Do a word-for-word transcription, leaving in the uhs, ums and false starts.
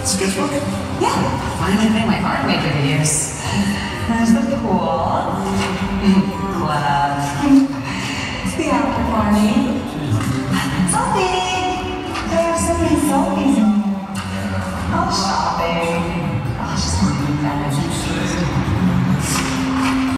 Sketchbook? Yeah, finally made my art maker videos. There's the pool. Club. The after party. Selfie! They have so many selfies in here. Oh, shopping. Oh, just want to be better.